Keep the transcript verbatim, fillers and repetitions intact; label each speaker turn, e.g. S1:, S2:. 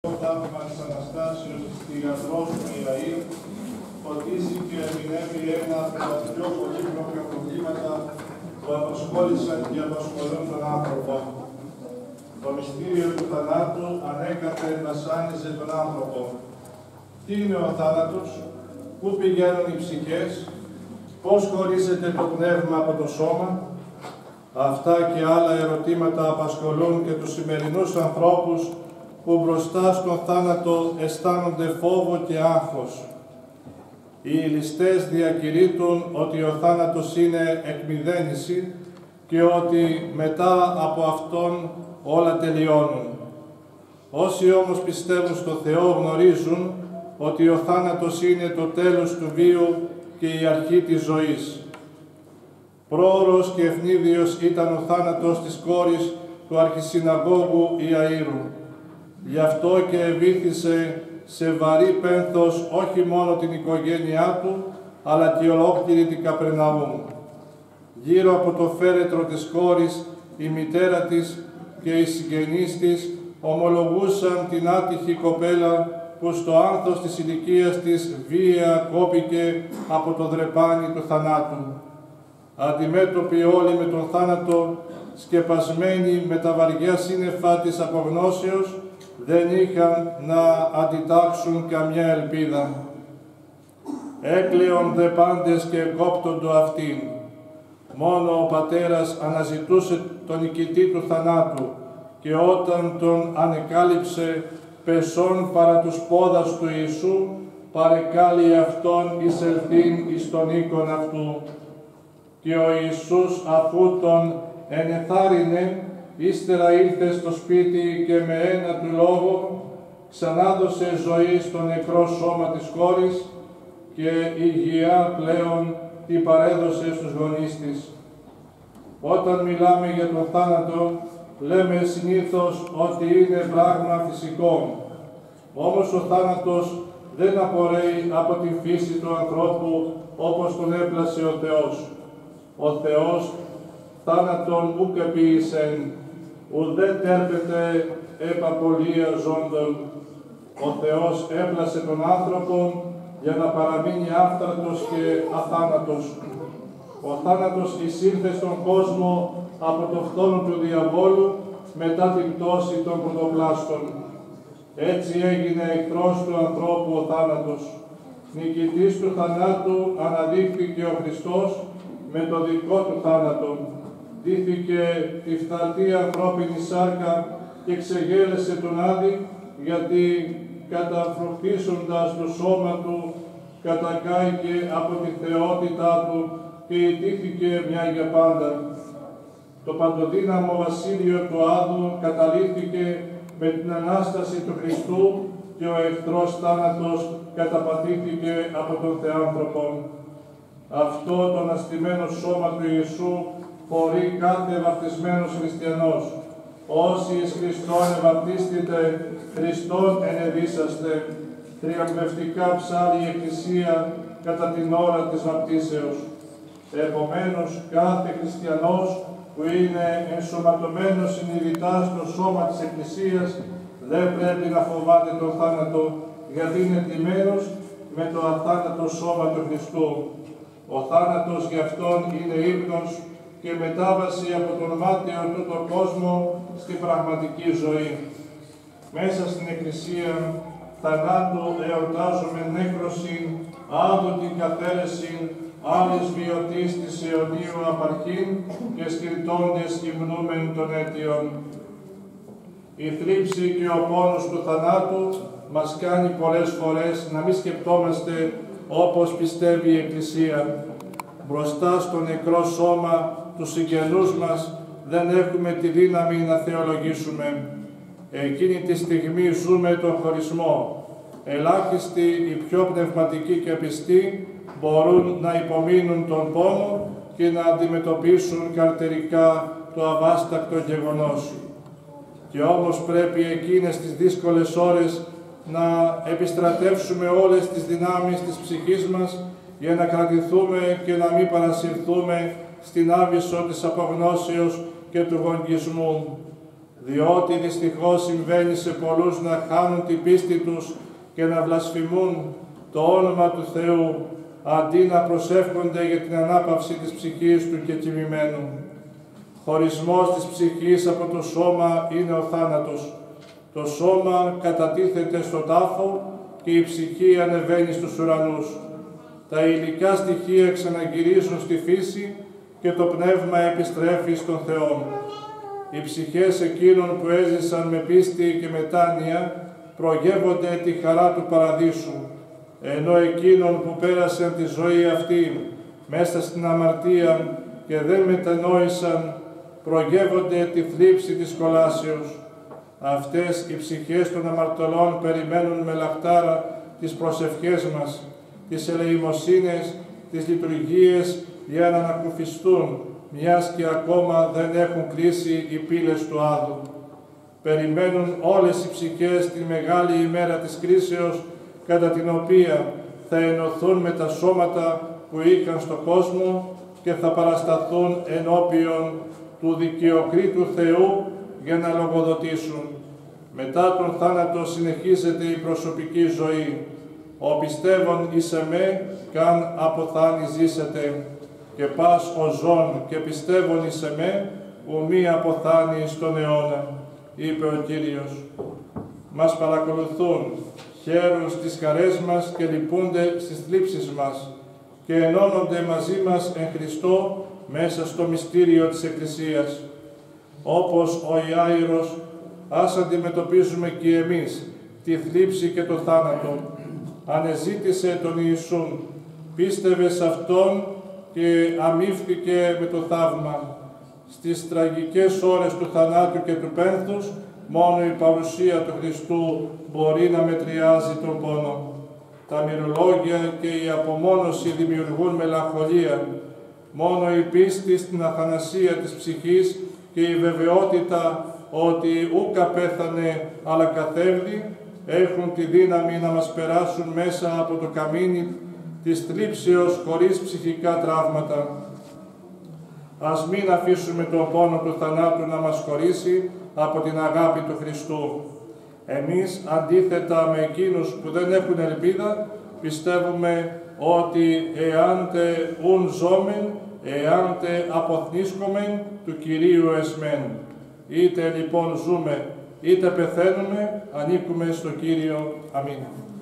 S1: Το θαύμα της Αναστάσεως της θυγατρός του Ιαΐρ φωτίζει και ερμηνεύει ένα από τα πιο πολύπλοκα προβλήματα που απασχόλησαν και απασχολούν τον άνθρωπο. Το μυστήριο του θανάτου ανέκαθεν βασάνιζε τον άνθρωπο. Τι είναι ο θάνατος, πού πηγαίνουν οι ψυχές, πώς χωρίζεται το πνεύμα από το σώμα? Αυτά και άλλα ερωτήματα απασχολούν και τους σημερινούς ανθρώπους που μπροστά στον θάνατο αισθάνονται φόβο και άγχος. Οι ληστές διακηρύττουν ότι ο θάνατος είναι εκμυδένιση και ότι μετά από αυτόν όλα τελειώνουν. Όσοι όμως πιστεύουν στο Θεό γνωρίζουν ότι ο θάνατος είναι το τέλος του βίου και η αρχή της ζωής. Πρόωρος και ευνίδιος ήταν ο θάνατος της κόρης του αρχισυναγώγου Ιαΐρου. Γι' αυτό και ευήθησε σε βαρύ πένθος όχι μόνο την οικογένειά του, αλλά και ολόκληρη την Καπερναούμ. Γύρω από το φέρετρο της κόρης, η μητέρα της και οι συγγενείς της ομολογούσαν την άτυχη κοπέλα που στο άνθος της ηλικίας της βία κόπηκε από το δρεπάνι του θανάτου. Αντιμέτωποι όλοι με τον θάνατο, σκεπασμένοι με τα βαριά σύννεφα της απογνώσεως, δεν είχαν να αντιτάξουν καμιά ελπίδα. Έκλαιον δε πάντες και εγκόπτοντο αυτήν. Μόνο ο πατέρας αναζητούσε τον νικητή του θανάτου και όταν τον ανεκάλυψε πεσόν παρά τους πόδας του Ιησού, παρεκάλει αυτόν εισελθήν εις τον οίκον αυτού. Και ο Ιησούς, αφού τον ενεθάρρυνε, ύστερα ήλθε στο σπίτι και με ένα του λόγο ξανάδωσε ζωή στο νεκρό σώμα της κόρης και υγεία πλέον την παρέδωσε στους γονείς της. Όταν μιλάμε για τον θάνατο, λέμε συνήθως ότι είναι πράγμα φυσικό. Όμως ο θάνατος δεν απορρέει από τη φύση του ανθρώπου όπως τον έπλασε ο Θεός. Ο Θεός θάνατον ουκ επίησεν, ουδέ τέρπεται επαπολία ζώντων. Ο Θεός έπλασε τον άνθρωπο για να παραμείνει άφθαρτος και αθάνατος. Ο θάνατος εισήλθε στον κόσμο από το φθόνο του διαβόλου μετά την πτώση των πρωτοπλάστων. Έτσι έγινε εχθρός του ανθρώπου ο θάνατος. Νικητής του θανάτου αναδείχθηκε ο Χριστός με το δικό του θάνατο. Ντύθηκε τη φθαρτή ανθρώπινη σάρκα και ξεγέλεσε τον Άδη, γιατί καταφροχτήσοντας το σώμα του κατακάηκε από τη θεότητά του και ιτήθηκε μια για πάντα. Το παντοδύναμο βασίλειο του Άδου καταλήφθηκε με την Ανάσταση του Χριστού και ο εχθρός θάνατος καταπατήθηκε από τον Θεάνθρωπο. Αυτό το αναστημένο σώμα του Ιησού χωρεί κάθε βαπτισμένος χριστιανός. Όσοι εις Χριστόν ευαπτίστητε, Χριστόν ενεδίσαστε. Τριαμβευτικά ψάλλει η Εκκλησία κατά την ώρα της βαπτίσεως. Επομένως, κάθε χριστιανός που είναι ενσωματωμένος συνειδητά στο σώμα της Εκκλησίας δεν πρέπει να φοβάται τον θάνατο, γιατί είναι τιμένος με το αθάνατο σώμα του Χριστού. Ο θάνατος γι' αυτόν είναι ύπνος και μετάβαση από τον μάταιο τούτο κόσμο στην πραγματική ζωή. Μέσα στην Εκκλησία θανάτου εορτάζουμε νέκρωση, άδου την καθαίρεση, άλλης βιωτής της αιωνίου απαρχήν και σκυρτώντες υμνούμεν των αίτιων. Η θλίψη και ο πόνος του θανάτου μας κάνει πολλές φορές να μην σκεπτόμαστε όπως πιστεύει η Εκκλησία. Μπροστά στο νεκρό σώμα του συγγενούς μας δεν έχουμε τη δύναμη να θεολογήσουμε. Εκείνη τη στιγμή ζούμε τον χωρισμό. Ελάχιστοι οι πιο πνευματικοί και πιστοί μπορούν να υπομείνουν τον πόνο και να αντιμετωπίσουν καρτερικά το αβάστακτο γεγονός. Και όμως πρέπει εκείνες τις δύσκολες ώρες να επιστρατεύσουμε όλες τις δυνάμεις της ψυχής μας για να κρατηθούμε και να μην παρασυρθούμε στην άβυσσο της απογνώσεως και του γονγισμού. διότι δυστυχώς συμβαίνει σε πολλούς να χάνουν την πίστη τους και να βλασφημούν το όνομα του Θεού, αντί να προσεύχονται για την ανάπαυση της ψυχής του και κοιμημένου. Χωρισμός της ψυχής από το σώμα είναι ο θάνατος. Το σώμα κατατίθεται στο τάφο και η ψυχή ανεβαίνει στους ουρανούς. Τα υλικά στοιχεία ξαναγυρίζουν στη φύση και το πνεύμα επιστρέφει στον Θεό. Οι ψυχές εκείνων που έζησαν με πίστη και μετάνοια προγεύονται τη χαρά του παραδείσου, ενώ εκείνων που πέρασαν τη ζωή αυτή μέσα στην αμαρτία και δεν μετανόησαν προγεύονται τη θλίψη της κολάσεως. Αυτές οι ψυχές των αμαρτωλών περιμένουν με λαχτάρα τις προσευχές μας, τις ελεημοσύνες, τις λειτουργίες για να ανακουφιστούν, μιας και ακόμα δεν έχουν κλείσει οι πύλες του Άδου. Περιμένουν όλες οι ψυχές τη μεγάλη ημέρα της κρίσεως, κατά την οποία θα ενωθούν με τα σώματα που είχαν στο κόσμο και θα παρασταθούν ενώπιον του δικαιοκρίτου Θεού για να λογοδοτήσουν. Μετά τον θάνατο συνεχίζεται η προσωπική ζωή. Ο πιστεύων εις εμέ, καν αποθάνει ζήσετε, και πας ο ζών και πιστεύων εις εμέ, ου μη αποθάνει στον αιώνα, είπε ο Κύριος. Μας παρακολουθούν, χαίρουν στις χαρές μας και λυπούνται στις θλίψεις μας και ενώνονται μαζί μας εν Χριστώ μέσα στο μυστήριο της Εκκλησίας. Όπως ο Ιάειρος, ας αντιμετωπίζουμε και εμείς τη θλίψη και το θάνατο. Ανεζήτησε τον Ιησούν, πίστευε σε Αυτόν και αμύφθηκε με το θαύμα. Στις τραγικές ώρες του θανάτου και του πένθους, μόνο η παρουσία του Χριστού μπορεί να μετριάζει τον πόνο. Τα μυρολόγια και η απομόνωση δημιουργούν μελαγχολία. Μόνο η πίστη στην αθανασία της ψυχής και η βεβαιότητα ότι ούκα πέθανε αλλά καθέβδει έχουν τη δύναμη να μας περάσουν μέσα από το καμίνι της θλίψεως χωρίς ψυχικά τραύματα. Ας μην αφήσουμε τον πόνο του θανάτου να μας χωρίσει από την αγάπη του Χριστού. Εμείς, αντίθετα με εκείνους που δεν έχουν ελπίδα, πιστεύουμε ότι εάν τε ουν ζώμεν, εάν τε αποθνίσκομεν του Κυρίου εσμέν. Είτε λοιπόν ζούμε, είτε πεθαίνουμε, ανήκουμε στο Κύριο. Αμήν.